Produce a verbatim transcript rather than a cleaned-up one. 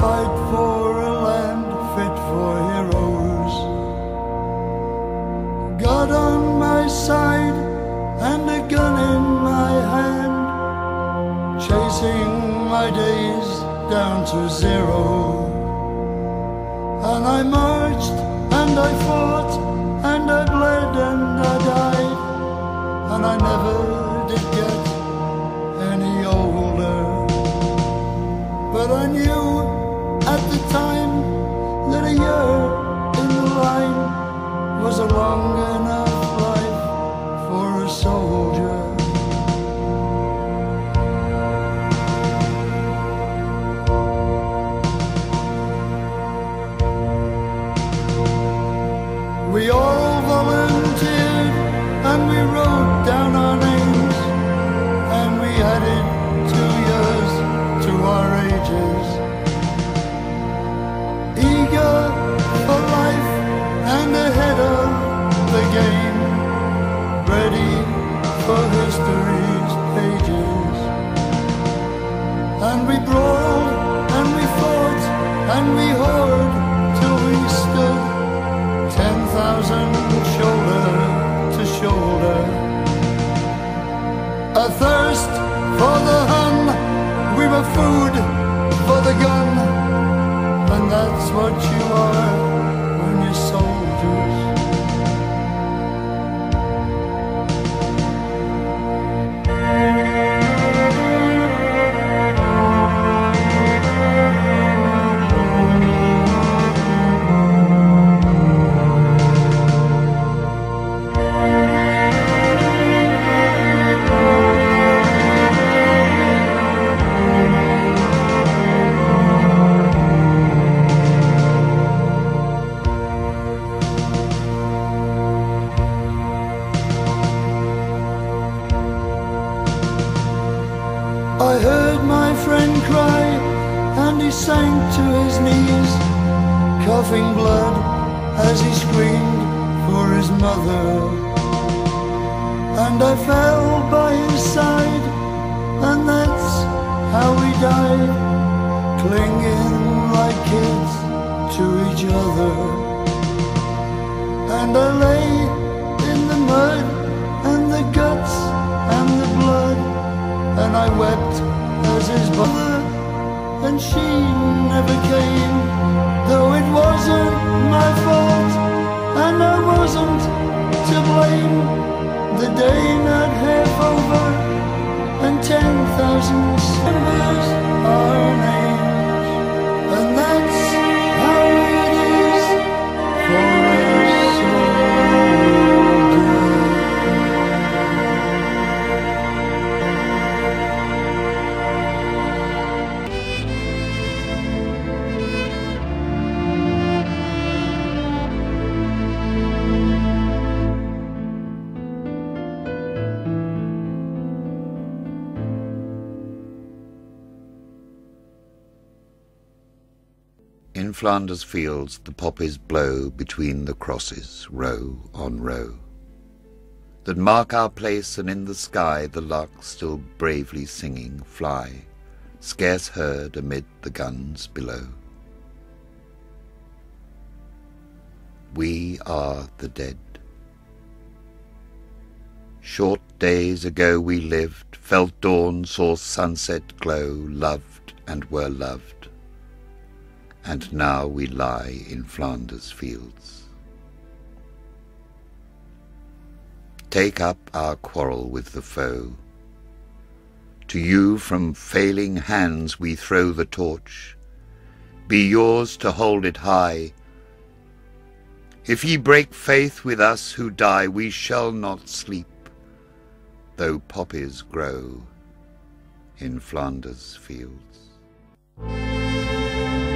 fight for a land fit for heroes. God on my side and a gun in my hand, chasing my days down to zero. And I marched and I fought and I bled and I died, and I never did get any older. But I knew at the time that a year in the line was a long enough life for a soldier. We all volunteered and we wrote down our names, and we added two years to our ages. Eager for life and ahead of the game, ready for history's pages. And we brawled and we fought and we hoard till we stood ten thousand shoulder to shoulder. A thirst for the Hun, we were food for the gun, and that's what you are when you're soldiers. I heard my friend cry, and he sank to his knees, coughing blood as he screamed for his mother. And I fell by his side, and that's how we died, clinging like kids to each other. And I lay in the mud and the guts and the blood, and I wept as his mother, and she never came, though it wasn't my fault, and I wasn't to blame. The day not half over, and ten thousand members are names, and that's how it is for a soldier. In Flanders fields the poppies blow between the crosses, row on row, that mark our place, and in the sky the larks still bravely singing fly, scarce heard amid the guns below. We are the dead. Short days ago we lived, felt dawn, saw sunset glow, loved and were loved. And now we lie in Flanders fields. Take up our quarrel with the foe. To you from failing hands we throw the torch. Be yours to hold it high. If ye break faith with us who die, we shall not sleep, though poppies grow in Flanders fields.